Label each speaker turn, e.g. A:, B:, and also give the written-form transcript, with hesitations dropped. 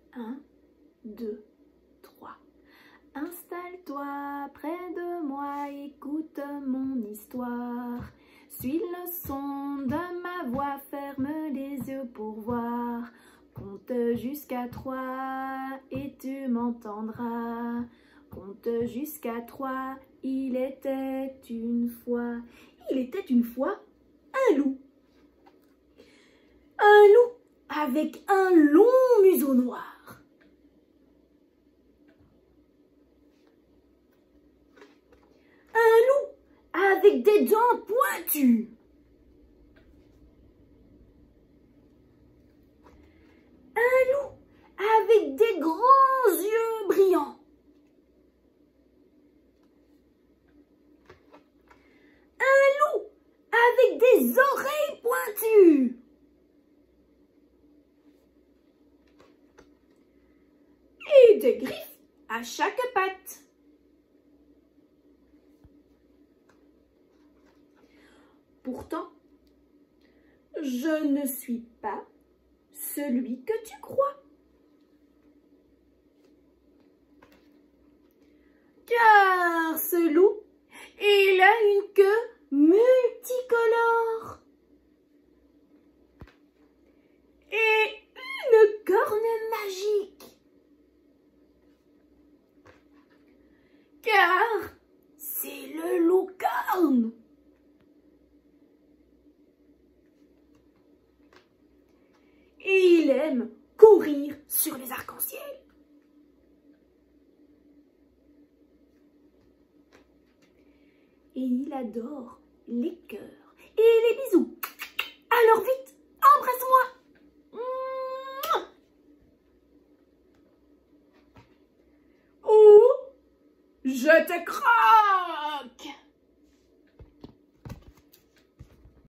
A: 1, 2, 3. Installe-toi près de moi, écoute mon histoire. Suis le son de ma voix, ferme les yeux pour voir. Compte jusqu'à 3 et tu m'entendras. Compte jusqu'à 3, il était une fois. Il était une fois un loup. Un loup avec un long museau noir. Un loup avec des dents pointues. Un loup avec des grands yeux brillants. Un loup avec des oreilles pointues. Et des griffes à chaque patte. Pourtant, je ne suis pas celui que tu crois. Car ce loup, il a une queue multicolore et une corne magique. Car c'est le loup-corne. Et il aime courir sur les arcs-en-ciel. Et il adore les cœurs et les bisous. Alors vite, embrasse-moi. Ou je te croque.